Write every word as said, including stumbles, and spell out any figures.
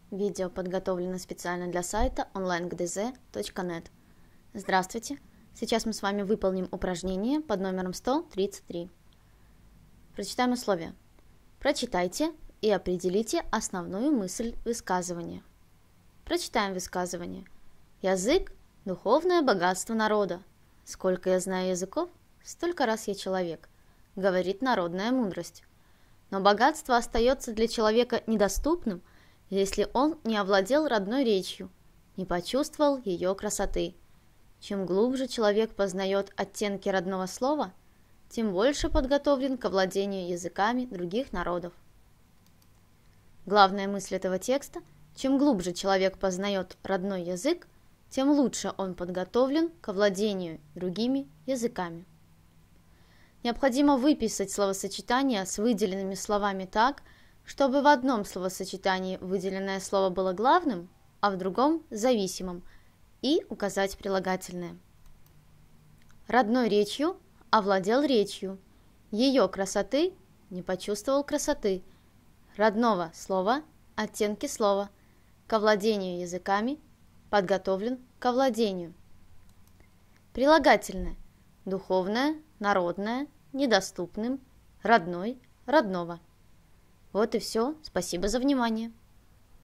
Видео подготовлено специально для сайта онлайн гэ дэ зэ точка нет. Здравствуйте! Сейчас мы с вами выполним упражнение под номером сто тридцать три. Прочитаем условия. Прочитайте и определите основную мысль высказывания. Прочитаем высказывание. Язык – духовное богатство народа. Сколько я знаю языков, столько раз я человек, говорит народная мудрость. Но богатство остается для человека недоступным, если он не овладел родной речью, не почувствовал ее красоты. Чем глубже человек познает оттенки родного слова, тем больше подготовлен к овладению языками других народов. Главная мысль этого текста – чем глубже человек познает родной язык, тем лучше он подготовлен к овладению другими языками. Необходимо выписать словосочетания с выделенными словами так, чтобы в одном словосочетании выделенное слово было главным, а в другом – зависимым, и указать прилагательное. Родной речью овладел речью, ее красоты не почувствовал красоты, родного слова – оттенки слова, к овладению языками подготовлен к овладению. Прилагательное – духовное, народное, недоступным, родной, родного. Вот и все. Спасибо за внимание.